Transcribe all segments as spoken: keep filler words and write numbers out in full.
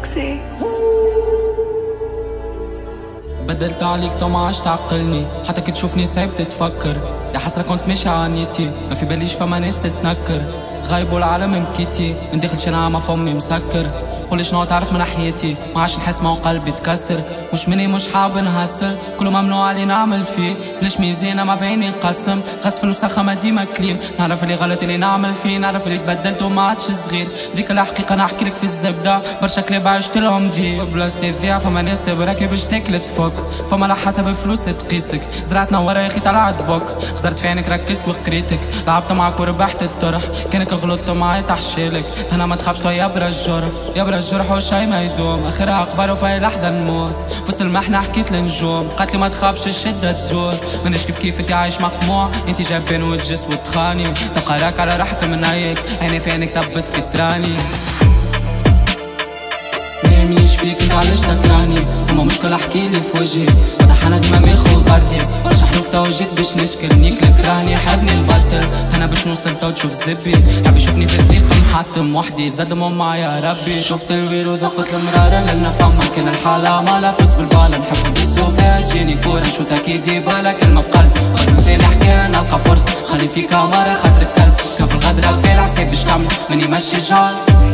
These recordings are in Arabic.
روكسي. بدلت عليك تو ما عادش تعقلني، حتى كي تشوفني سايب تتفكر. يا حسرة كنت ماشي عنيتي، ما في باليش فما ناس تتنكر. غايب والعالم مكيتي، من داخل شي نعمة فمي مسكر. قولي شنو تعرف من ناحيتي، ما عادش نحس ما قلبي تكسر. مش مني مش حاب نهسر، كله ممنوع علي نعمل فيه. بلاش ميزانة ما بيني نقسم، غاز في الوسخة ما ديما كلين. نعرف اللي غلط اللي نعمل فيه، نعرف اللي تبدلت وما عادش صغير. ديك الحقيقة نحكي لك في الزبدة، برشا كلاب عشت لهم ذي. بلاصتي ذيع فما ناس تبراكي باش تاكل تفك، فما على حسب فلوس تقيسك. زرعتنا ورا يا اخي طلعت بوك، خسرت في عينك ركزت وقريتك. لعبت معاك وربحت الطرح، كانك غلطت معايا تحشيلك. انا ما تخافش تو يبرا الجرح، يبرا الجرح وشي ما يدوم. اخرها قبر وفي لحظة نموت، فصل المحنة حكيت للنجوم. قالت لي ما تخافش الشدة تزول، مانيش كيف كيف انتي عايش مقموع. انتي جابين وتجس وتخاني، تبقى راك على روحك من هيك. عيني في عينك تبسك تراني، مايمنيش فيك انت علاش تكرهني. فما مشكلة احكيلي في وجهي، انا ديما ماخذ غرضي. برشا حروف تو جيت باش نشكلني، كرهني حبني نبطل. انا باش نوصل تو تشوف زبي، حب يشوفني في الضيق محطم وحدي. زدموا معايا ربي، شفت الويل وذقت المرارة. لنا فما كان الحالة مالا فوز بالبالة. نحب ندسو فيها تجيني كورة، نشوت اكيد يبالا كلمة في قلب. بس نسيني حكاية نلقى فرصة، خلي في كاميرا خاطرك كلب. كان في الغدرة في العسيب باش كمل، ماني ماشي جهال.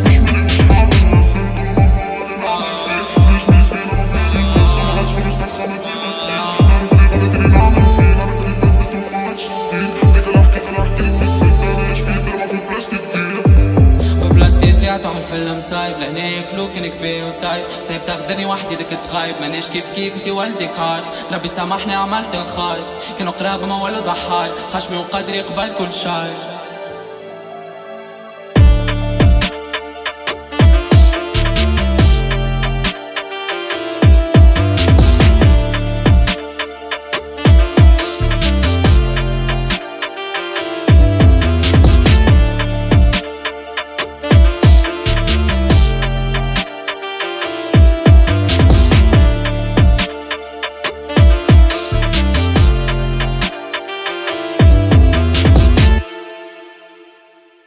تروح الفيلم سايب لهنا ياكلوك نكبي وطايب. سايب تاخدني وحدي دك تغايب، مانيش كيف كيف انتي والدك هاي. ربي سامحني عملت الخايب، كانوا قراب ما ولو ضحاي. خشمي وقدري قبل كل شاي.